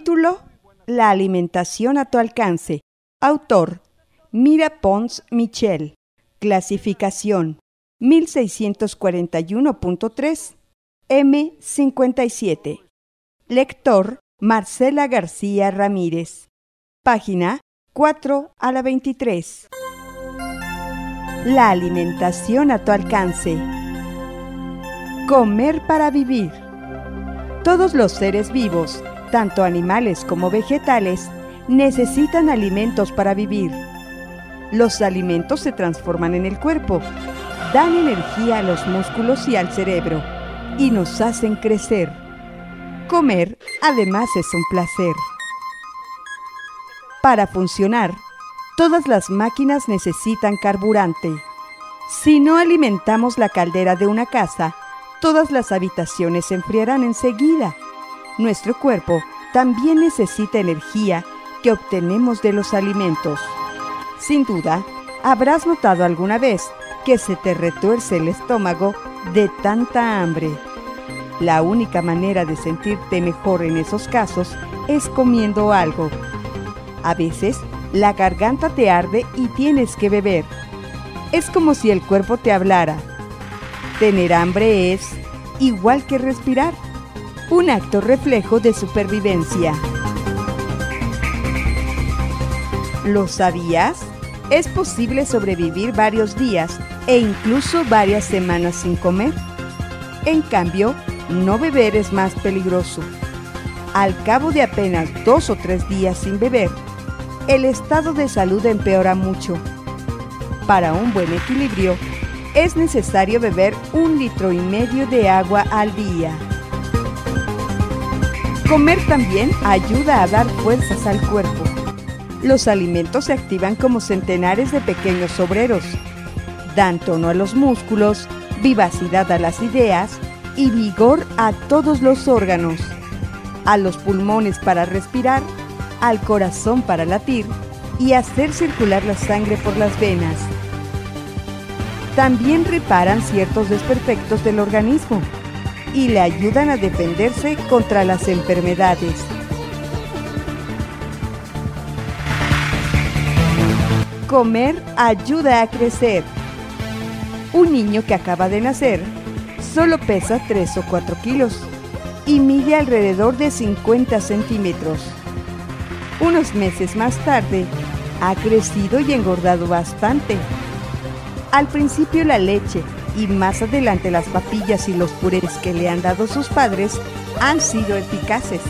Título: La alimentación a tu alcance. Autor: Mira Pons Michel. Clasificación: 1641.3, M57. Lector: Marcela García Ramírez. Página 4 a la 23. La alimentación a tu alcance. Comer para vivir. Todos los seres vivos, tanto animales como vegetales, necesitan alimentos para vivir. Los alimentos se transforman en el cuerpo, dan energía a los músculos y al cerebro, y nos hacen crecer. Comer, además, es un placer. Para funcionar, todas las máquinas necesitan carburante. Si no alimentamos la caldera de una casa, todas las habitaciones se enfriarán enseguida. Nuestro cuerpo también necesita energía que obtenemos de los alimentos. Sin duda, habrás notado alguna vez que se te retuerce el estómago de tanta hambre. La única manera de sentirte mejor en esos casos es comiendo algo. A veces, la garganta te arde y tienes que beber. Es como si el cuerpo te hablara. Tener hambre es, igual que respirar, un acto reflejo de supervivencia. ¿Lo sabías? Es posible sobrevivir varios días e incluso varias semanas sin comer. En cambio, no beber es más peligroso. Al cabo de apenas 2 o 3 días sin beber, el estado de salud empeora mucho. Para un buen equilibrio, es necesario beber 1,5 litros de agua al día. Comer también ayuda a dar fuerzas al cuerpo. Los alimentos se activan como centenares de pequeños obreros. Dan tono a los músculos, vivacidad a las ideas y vigor a todos los órganos. A los pulmones para respirar, al corazón para latir y hacer circular la sangre por las venas. También reparan ciertos desperfectos del organismo y le ayudan a defenderse contra las enfermedades. Comer ayuda a crecer. Un niño que acaba de nacer solo pesa 3 o 4 kilos y mide alrededor de 50 centímetros. Unos meses más tarde, ha crecido y engordado bastante. Al principio la leche y más adelante las papillas y los purés que le han dado sus padres han sido eficaces.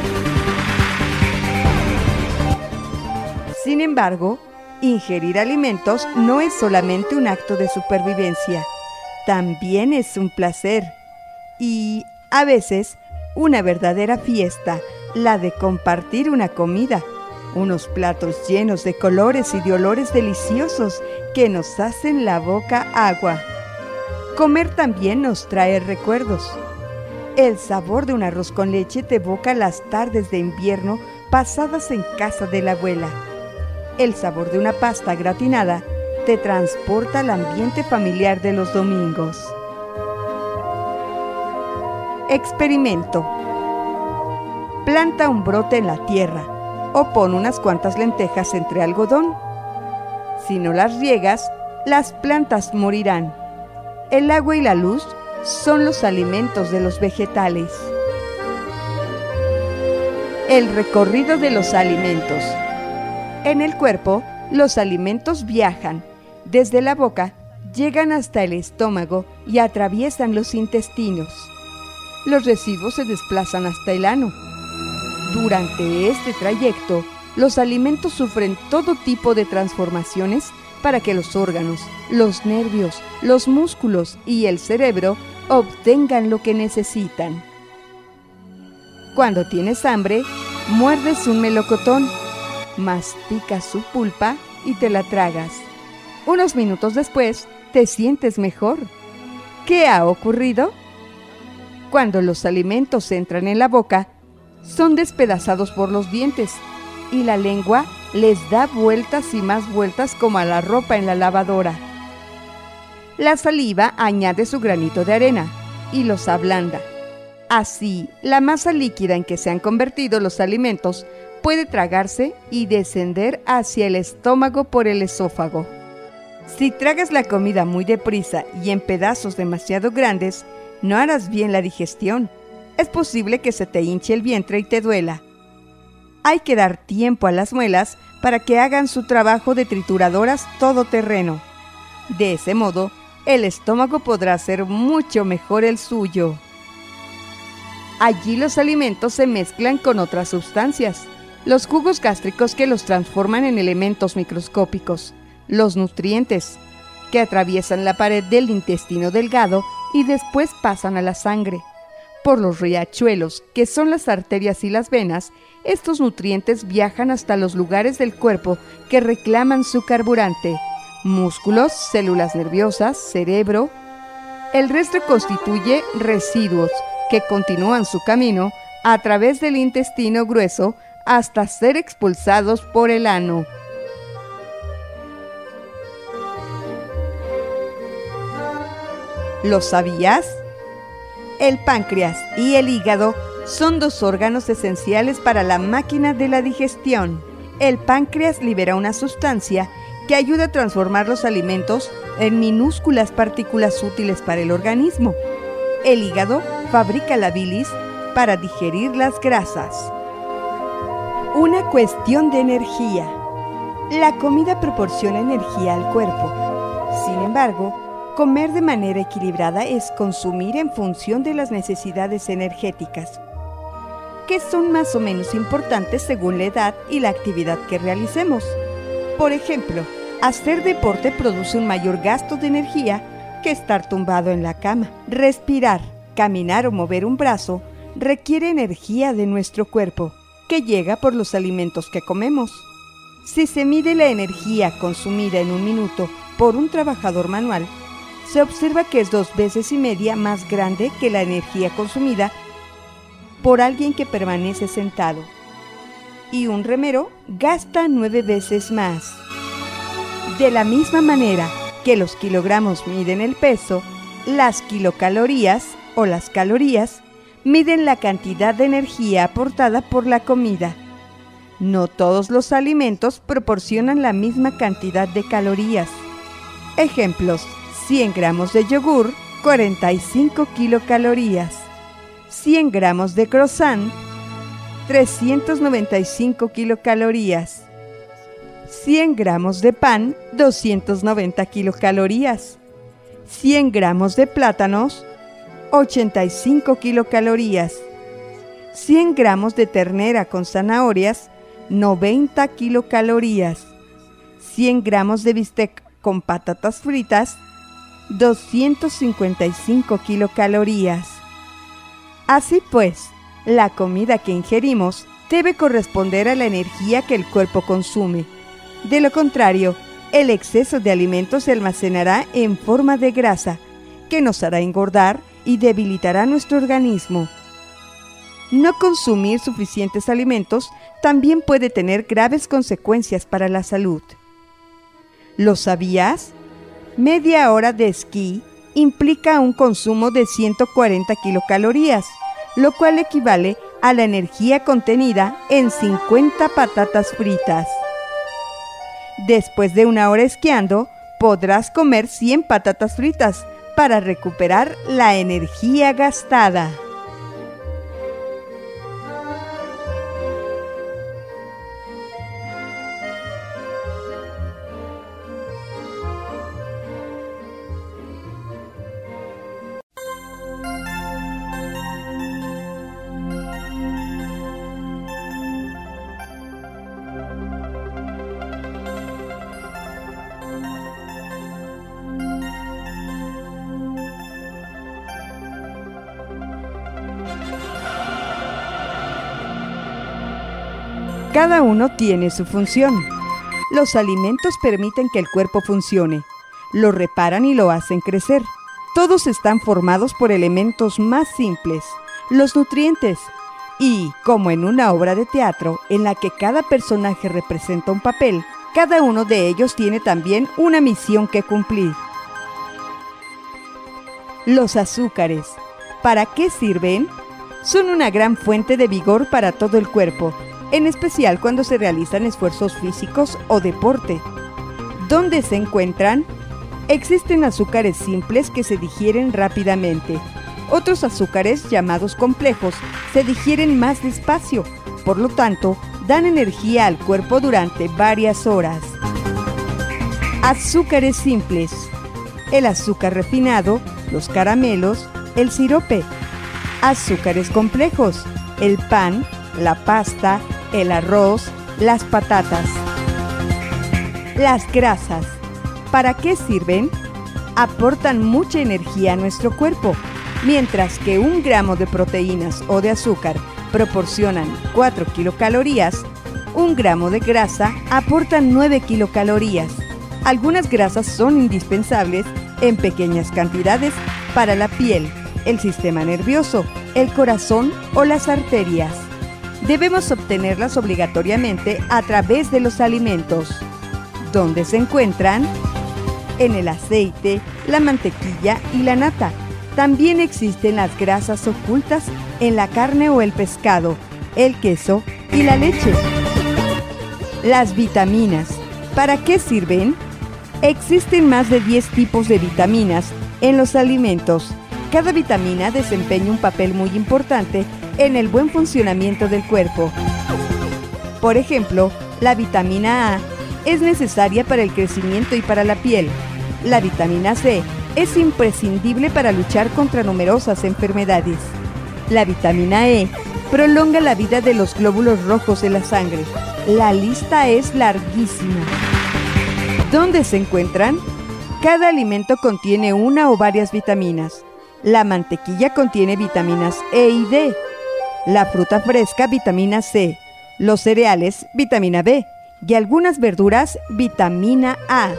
Sin embargo, ingerir alimentos no es solamente un acto de supervivencia, también es un placer y, a veces, una verdadera fiesta, la de compartir una comida. Unos platos llenos de colores y de olores deliciosos que nos hacen la boca agua. Comer también nos trae recuerdos. El sabor de un arroz con leche te evoca las tardes de invierno pasadas en casa de la abuela. El sabor de una pasta gratinada te transporta al ambiente familiar de los domingos. Experimento. Planta un brote en la tierra o pon unas cuantas lentejas entre algodón. Si no las riegas, las plantas morirán. El agua y la luz son los alimentos de los vegetales. El recorrido de los alimentos. En el cuerpo, los alimentos viajan. Desde la boca, llegan hasta el estómago y atraviesan los intestinos. Los residuos se desplazan hasta el ano. Durante este trayecto, los alimentos sufren todo tipo de transformaciones para que los órganos, los nervios, los músculos y el cerebro obtengan lo que necesitan. Cuando tienes hambre, muerdes un melocotón, masticas su pulpa y te la tragas. Unos minutos después, te sientes mejor. ¿Qué ha ocurrido? Cuando los alimentos entran en la boca, son despedazados por los dientes y la lengua les da vueltas y más vueltas como a la ropa en la lavadora. La saliva añade su granito de arena y los ablanda. Así, la masa líquida en que se han convertido los alimentos puede tragarse y descender hacia el estómago por el esófago. Si tragas la comida muy deprisa y en pedazos demasiado grandes, no harás bien la digestión. Es posible que se te hinche el vientre y te duela. Hay que dar tiempo a las muelas para que hagan su trabajo de trituradoras todoterreno. De ese modo, el estómago podrá hacer mucho mejor el suyo. Allí los alimentos se mezclan con otras sustancias, los jugos gástricos que los transforman en elementos microscópicos, los nutrientes, que atraviesan la pared del intestino delgado y después pasan a la sangre. Por los riachuelos, que son las arterias y las venas, estos nutrientes viajan hasta los lugares del cuerpo que reclaman su carburante: músculos, células nerviosas, cerebro. El resto constituye residuos que continúan su camino a través del intestino grueso hasta ser expulsados por el ano. ¿Lo sabías? El páncreas y el hígado son dos órganos esenciales para la máquina de la digestión. El páncreas libera una sustancia que ayuda a transformar los alimentos en minúsculas partículas útiles para el organismo. El hígado fabrica la bilis para digerir las grasas. Una cuestión de energía. La comida proporciona energía al cuerpo. Sin embargo, comer de manera equilibrada es consumir en función de las necesidades energéticas, que son más o menos importantes según la edad y la actividad que realicemos. Por ejemplo, hacer deporte produce un mayor gasto de energía que estar tumbado en la cama. Respirar, caminar o mover un brazo requiere energía de nuestro cuerpo, que llega por los alimentos que comemos. Si se mide la energía consumida en un minuto por un trabajador manual, se observa que es 2,5 veces más grande que la energía consumida por alguien que permanece sentado. Y un remero gasta 9 veces más. De la misma manera que los kilogramos miden el peso, las kilocalorías o las calorías miden la cantidad de energía aportada por la comida. No todos los alimentos proporcionan la misma cantidad de calorías. Ejemplos: 100 gramos de yogur, 45 kilocalorías. 100 gramos de croissant, 395 kilocalorías. 100 gramos de pan, 290 kilocalorías. 100 gramos de plátanos, 85 kilocalorías. 100 gramos de ternera con zanahorias, 90 kilocalorías. 100 gramos de bistec con patatas fritas, 255 kilocalorías. Así pues, la comida que ingerimos debe corresponder a la energía que el cuerpo consume. De lo contrario, el exceso de alimentos se almacenará en forma de grasa, que nos hará engordar y debilitará nuestro organismo. No consumir suficientes alimentos también puede tener graves consecuencias para la salud. ¿Lo sabías? Media hora de esquí implica un consumo de 140 kilocalorías, lo cual equivale a la energía contenida en 50 patatas fritas. Después de una hora esquiando, podrás comer 100 patatas fritas para recuperar la energía gastada. Cada uno tiene su función. Los alimentos permiten que el cuerpo funcione, lo reparan y lo hacen crecer. Todos están formados por elementos más simples, los nutrientes. Y, como en una obra de teatro en la que cada personaje representa un papel, cada uno de ellos tiene también una misión que cumplir. Los azúcares, ¿para qué sirven? Son una gran fuente de vigor para todo el cuerpo, en especial cuando se realizan esfuerzos físicos o deporte. ¿Dónde se encuentran? Existen azúcares simples que se digieren rápidamente. Otros azúcares, llamados complejos, se digieren más despacio, por lo tanto, dan energía al cuerpo durante varias horas. Azúcares simples: el azúcar refinado, los caramelos, el sirope. Azúcares complejos: el pan, la pasta, el arroz, las patatas. Las grasas. ¿Para qué sirven? Aportan mucha energía a nuestro cuerpo, mientras que 1 gramo de proteínas o de azúcar proporcionan 4 kilocalorías, 1 gramo de grasa aporta 9 kilocalorías. Algunas grasas son indispensables en pequeñas cantidades para la piel, el sistema nervioso, el corazón o las arterias. Debemos obtenerlas obligatoriamente a través de los alimentos. ¿Dónde se encuentran? En el aceite, la mantequilla y la nata. También existen las grasas ocultas en la carne o el pescado, el queso y la leche. Las vitaminas. ¿Para qué sirven? Existen más de 10 tipos de vitaminas en los alimentos. Cada vitamina desempeña un papel muy importante en el buen funcionamiento del cuerpo. Por ejemplo, la vitamina A es necesaria para el crecimiento y para la piel. La vitamina C es imprescindible para luchar contra numerosas enfermedades. La vitamina E prolonga la vida de los glóbulos rojos de la sangre. La lista es larguísima. ¿Dónde se encuentran? Cada alimento contiene una o varias vitaminas. La mantequilla contiene vitaminas E y D. La fruta fresca, vitamina C. Los cereales, vitamina B. Y algunas verduras, vitamina A.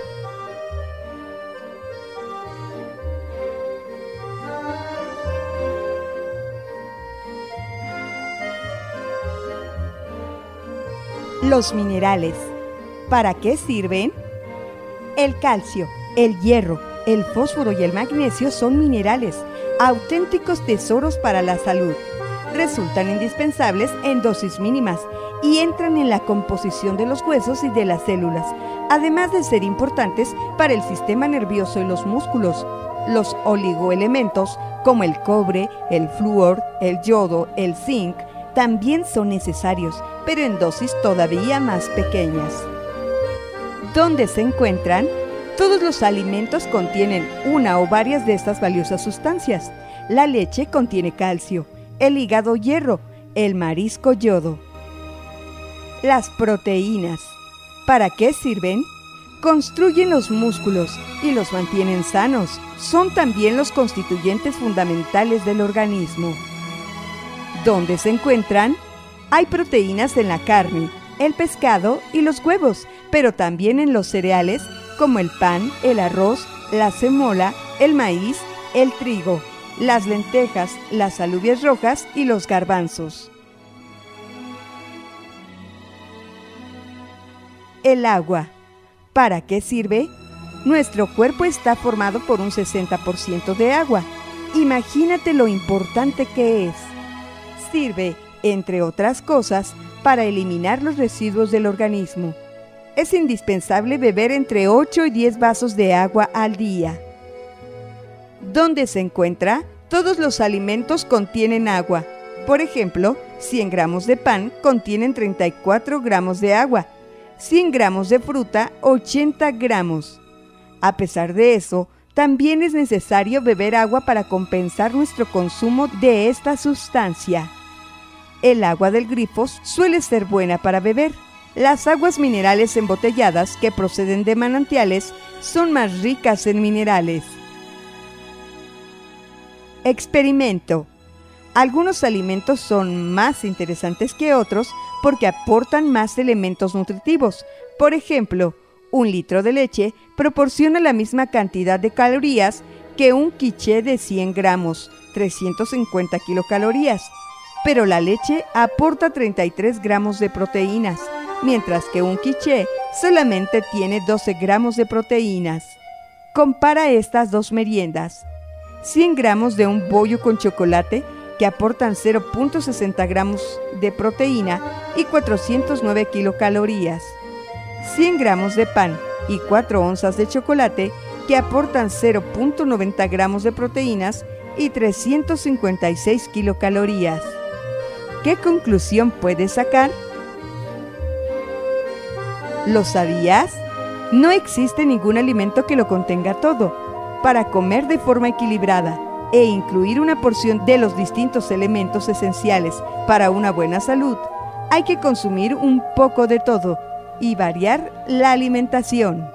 Los minerales. ¿Para qué sirven? El calcio, el hierro, el fósforo y el magnesio son minerales, auténticos tesoros para la salud. Resultan indispensables en dosis mínimas y entran en la composición de los huesos y de las células, además de ser importantes para el sistema nervioso y los músculos. Los oligoelementos, como el cobre, el flúor, el yodo, el zinc, también son necesarios, pero en dosis todavía más pequeñas. ¿Dónde se encuentran? Todos los alimentos contienen una o varias de estas valiosas sustancias. La leche contiene calcio, el hígado hierro, el marisco yodo. Las proteínas. ¿Para qué sirven? Construyen los músculos y los mantienen sanos. Son también los constituyentes fundamentales del organismo. ¿Dónde se encuentran? Hay proteínas en la carne, el pescado y los huevos, pero también en los cereales como el pan, el arroz, la semola, el maíz, el trigo, las lentejas, las alubias rojas y los garbanzos. El agua. ¿Para qué sirve? Nuestro cuerpo está formado por un 60% de agua. Imagínate lo importante que es. Sirve, entre otras cosas, para eliminar los residuos del organismo. Es indispensable beber entre 8 y 10 vasos de agua al día. ¿Dónde se encuentra? Todos los alimentos contienen agua. Por ejemplo, 100 gramos de pan contienen 34 gramos de agua. 100 gramos de fruta, 80 gramos. A pesar de eso, también es necesario beber agua para compensar nuestro consumo de esta sustancia. El agua del grifo suele ser buena para beber. Las aguas minerales embotelladas que proceden de manantiales son más ricas en minerales. Experimento. Algunos alimentos son más interesantes que otros porque aportan más elementos nutritivos. Por ejemplo, 1 litro de leche proporciona la misma cantidad de calorías que un quiche de 100 gramos, 350 kilocalorías. Pero la leche aporta 33 gramos de proteínas, mientras que un quiche solamente tiene 12 gramos de proteínas. Compara estas dos meriendas. 100 gramos de un bollo con chocolate que aportan 0.60 gramos de proteína y 409 kilocalorías. 100 gramos de pan y 4 onzas de chocolate, que aportan 0.90 gramos de proteínas y 356 kilocalorías. ¿Qué conclusión puedes sacar? ¿Lo sabías? No existe ningún alimento que lo contenga todo. Para comer de forma equilibrada e incluir una porción de los distintos elementos esenciales para una buena salud, hay que consumir un poco de todo y variar la alimentación.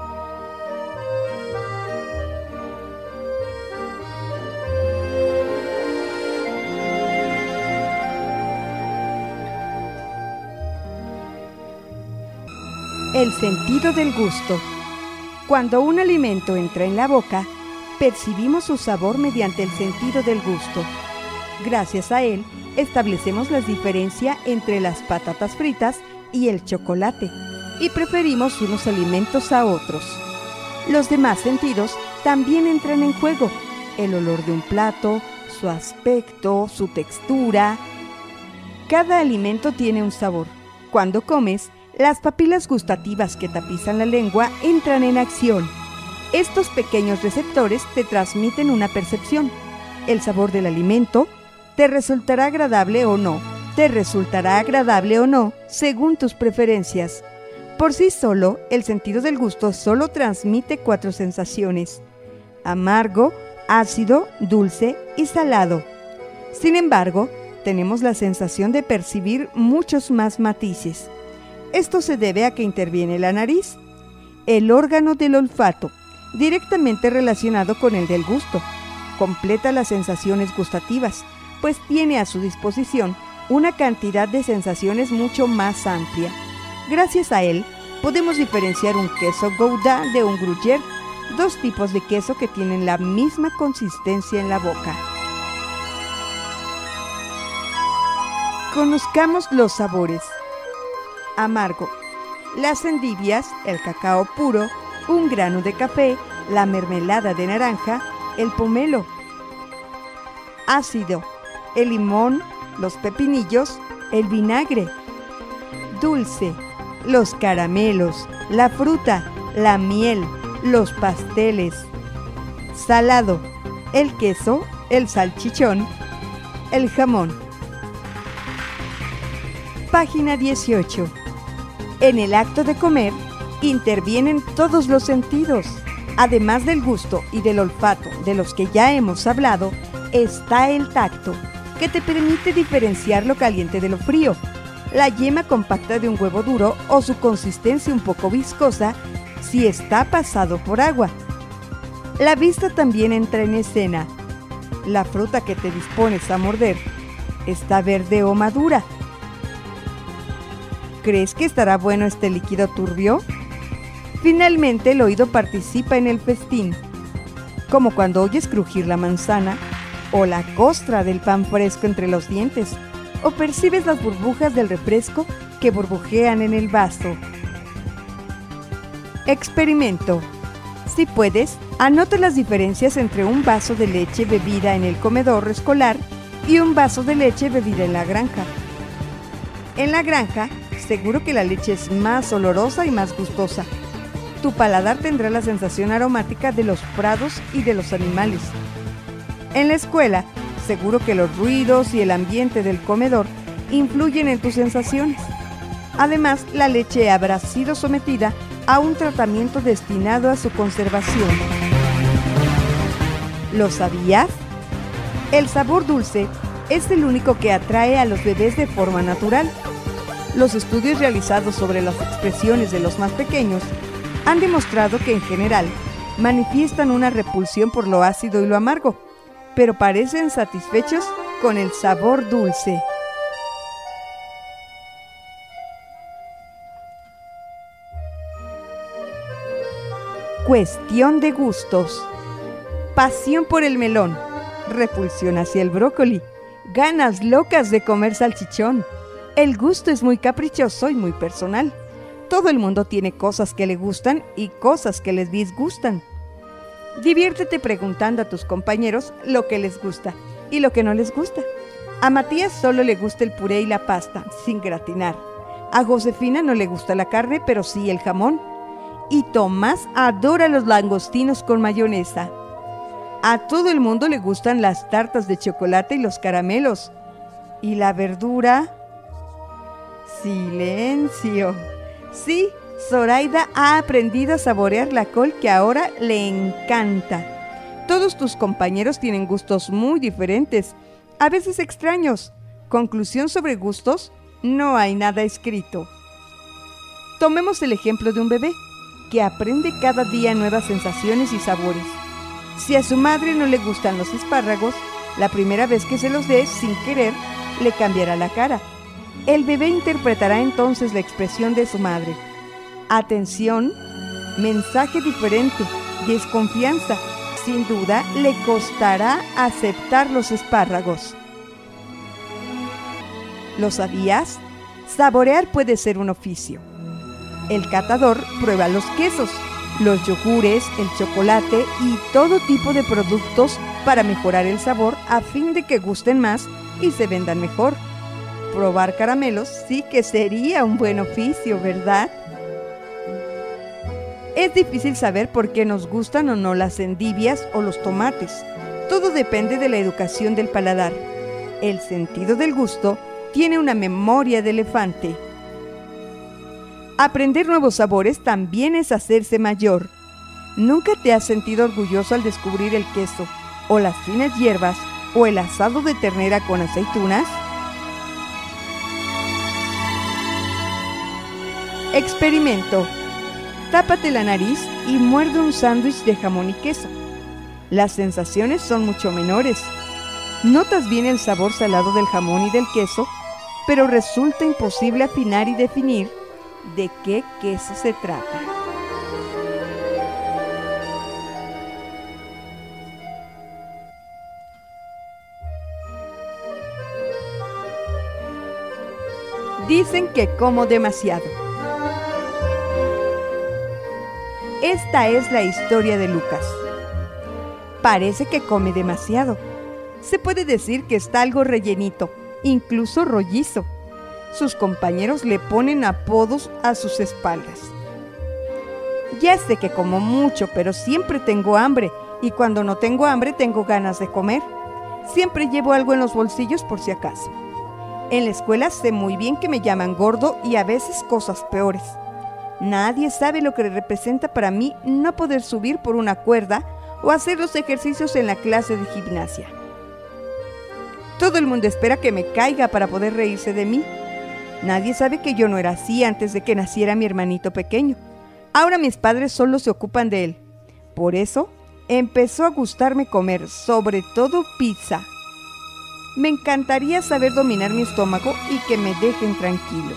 El sentido del gusto. Cuando un alimento entra en la boca, percibimos su sabor mediante el sentido del gusto. Gracias a él, establecemos la diferencia entre las patatas fritas y el chocolate, y preferimos unos alimentos a otros. Los demás sentidos también entran en juego: el olor de un plato, su aspecto, su textura. Cada alimento tiene un sabor. Cuando comes, las papilas gustativas que tapizan la lengua entran en acción. Estos pequeños receptores te transmiten una percepción. El sabor del alimento te resultará agradable o no. Según tus preferencias. Por sí solo, el sentido del gusto solo transmite 4 sensaciones: amargo, ácido, dulce y salado. Sin embargo, tenemos la sensación de percibir muchos más matices. Esto se debe a que interviene la nariz, el órgano del olfato, directamente relacionado con el del gusto. Completa las sensaciones gustativas, pues tiene a su disposición una cantidad de sensaciones mucho más amplia. Gracias a él, podemos diferenciar un queso Gouda de un Gruyère, 2 tipos de queso que tienen la misma consistencia en la boca. Conozcamos los sabores. Amargo: las endivias, el cacao puro, un grano de café, la mermelada de naranja, el pomelo. Ácido: el limón, los pepinillos, el vinagre. Dulce: los caramelos, la fruta, la miel, los pasteles. Salado: el queso, el salchichón, el jamón. Página 18. En el acto de comer, intervienen todos los sentidos. Además del gusto y del olfato de los que ya hemos hablado, está el tacto, que te permite diferenciar lo caliente de lo frío, la yema compacta de un huevo duro o su consistencia un poco viscosa si está pasado por agua. La vista también entra en escena. La fruta que te dispones a morder, ¿está verde o madura? ¿Crees que estará bueno este líquido turbio? Finalmente, el oído participa en el festín, como cuando oyes crujir la manzana o la costra del pan fresco entre los dientes, o percibes las burbujas del refresco que burbujean en el vaso. Experimento. Si puedes, anota las diferencias entre un vaso de leche bebida en el comedor escolar y un vaso de leche bebida en la granja. En la granja, seguro que la leche es más olorosa y más gustosa. Tu paladar tendrá la sensación aromática de los prados y de los animales. En la escuela, seguro que los ruidos y el ambiente del comedor influyen en tus sensaciones. Además, la leche habrá sido sometida a un tratamiento destinado a su conservación. ¿Lo sabías? El sabor dulce es el único que atrae a los bebés de forma natural. Los estudios realizados sobre las expresiones de los más pequeños han demostrado que en general manifiestan una repulsión por lo ácido y lo amargo, pero parecen satisfechos con el sabor dulce. Cuestión de gustos. Pasión por el melón, repulsión hacia el brócoli, ganas locas de comer salchichón. El gusto es muy caprichoso y muy personal. Todo el mundo tiene cosas que le gustan y cosas que les disgustan. Diviértete preguntando a tus compañeros lo que les gusta y lo que no les gusta. A Matías solo le gusta el puré y la pasta, sin gratinar. A Josefina no le gusta la carne, pero sí el jamón. Y Tomás adora los langostinos con mayonesa. A todo el mundo le gustan las tartas de chocolate y los caramelos. ¿Y la verdura? Silencio. Sí, Zoraida ha aprendido a saborear la col que ahora le encanta. Todos tus compañeros tienen gustos muy diferentes, a veces extraños. Conclusión sobre gustos, no hay nada escrito. Tomemos el ejemplo de un bebé que aprende cada día nuevas sensaciones y sabores. Si a su madre no le gustan los espárragos, la primera vez que se los dé, sin querer, le cambiará la cara. El bebé interpretará entonces la expresión de su madre. Atención, mensaje diferente, desconfianza. Sin duda, le costará aceptar los espárragos. ¿Lo sabías? Saborear puede ser un oficio. El catador prueba los quesos, los yogures, el chocolate y todo tipo de productos para mejorar el sabor a fin de que gusten más y se vendan mejor. Probar caramelos sí que sería un buen oficio, ¿verdad? Es difícil saber por qué nos gustan o no las endivias o los tomates. Todo depende de la educación del paladar. El sentido del gusto tiene una memoria de elefante. Aprender nuevos sabores también es hacerse mayor. ¿Nunca te has sentido orgulloso al descubrir el queso, o las finas hierbas, o el asado de ternera con aceitunas? Experimento. Tápate la nariz y muerde un sándwich de jamón y queso. Las sensaciones son mucho menores. Notas bien el sabor salado del jamón y del queso, pero resulta imposible afinar y definir de qué queso se trata. Dicen que como demasiado. Esta es la historia de Lucas. Parece que come demasiado. Se puede decir que está algo rellenito, incluso rollizo. Sus compañeros le ponen apodos a sus espaldas. Ya sé que como mucho, pero siempre tengo hambre, y cuando no tengo hambre tengo ganas de comer. Siempre llevo algo en los bolsillos por si acaso. En la escuela sé muy bien que me llaman gordo y a veces cosas peores. Nadie sabe lo que representa para mí no poder subir por una cuerda o hacer los ejercicios en la clase de gimnasia. Todo el mundo espera que me caiga para poder reírse de mí. Nadie sabe que yo no era así antes de que naciera mi hermanito pequeño. Ahora mis padres solo se ocupan de él. Por eso empezó a gustarme comer, sobre todo pizza. Me encantaría saber dominar mi estómago y que me dejen tranquilo.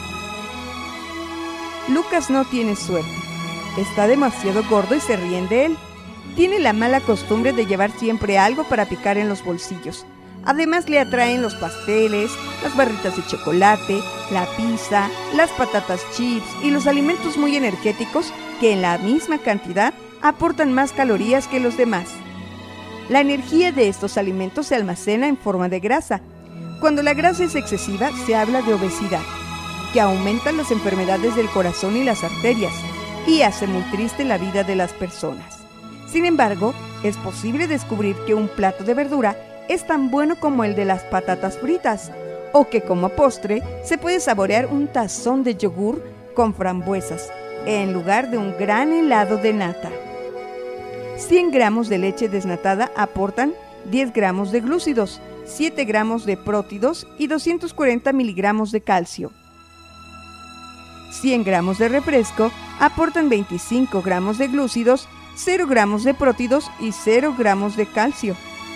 Lucas no tiene suerte. Está demasiado gordo y se ríen de él. Tiene la mala costumbre de llevar siempre algo para picar en los bolsillos. Además le atraen los pasteles, las barritas de chocolate, la pizza, las patatas chips y los alimentos muy energéticos que en la misma cantidad aportan más calorías que los demás. La energía de estos alimentos se almacena en forma de grasa. Cuando la grasa es excesiva, se habla de obesidad, que aumentan las enfermedades del corazón y las arterias, y hace muy triste la vida de las personas. Sin embargo, es posible descubrir que un plato de verdura es tan bueno como el de las patatas fritas, o que como postre se puede saborear un tazón de yogur con frambuesas, en lugar de un gran helado de nata. 100 gramos de leche desnatada aportan 10 gramos de glúcidos, 7 gramos de prótidos y 240 miligramos de calcio. 100 gramos de refresco aportan 25 gramos de glúcidos, 0 gramos de prótidos y 0 gramos de calcio.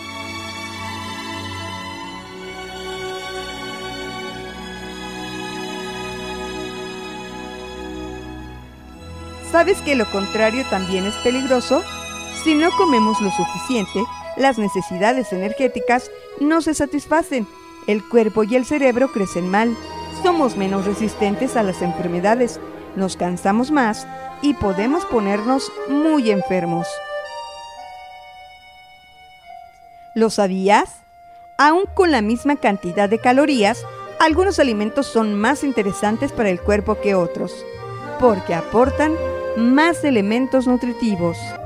¿Sabes que lo contrario también es peligroso? Si no comemos lo suficiente, las necesidades energéticas no se satisfacen, el cuerpo y el cerebro crecen mal, somos menos resistentes a las enfermedades, nos cansamos más y podemos ponernos muy enfermos. ¿Lo sabías? Aún con la misma cantidad de calorías, algunos alimentos son más interesantes para el cuerpo que otros, porque aportan más elementos nutritivos.